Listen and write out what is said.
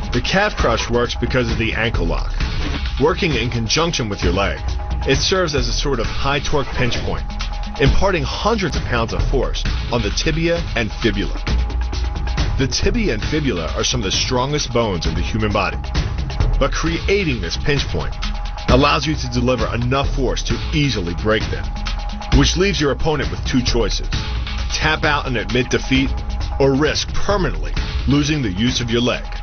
The calf crush works because of the ankle lock. Working in conjunction with your leg, it serves as a sort of high torque pinch point, imparting hundreds of pounds of force on the tibia and fibula. The tibia and fibula are some of the strongest bones in the human body, but creating this pinch point allows you to deliver enough force to easily break them, which leaves your opponent with two choices: tap out and admit defeat, or risk permanently losing the use of your leg.